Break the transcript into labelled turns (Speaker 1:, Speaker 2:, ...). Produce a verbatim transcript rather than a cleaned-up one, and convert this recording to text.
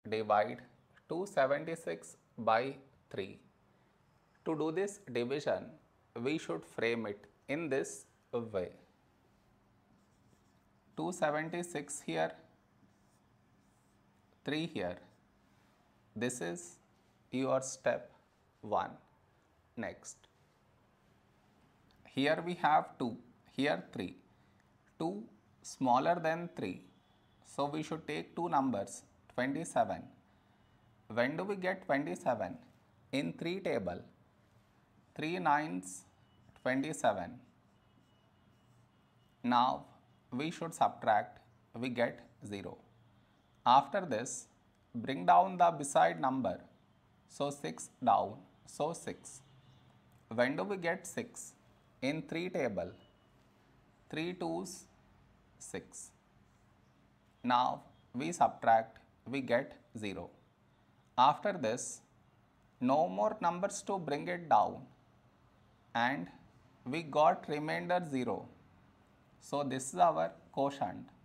Speaker 1: divide two hundred seventy-six by three. To do this division, we should frame it in this way. two hundred seventy-six here, three here. This is your step one. Next, here we have two, here three. two smaller than three. So we should take two numbers, twenty-seven. When do we get twenty-seven? In three table. three nines, twenty-seven. Now we should subtract, we get zero. After this, bring down the beside number. So six down, so six. When do we get six? In three table. three twos, six. Now we subtract, we get zero. After this, no more numbers to bring it down, and we got remainder zero. So this is our quotient.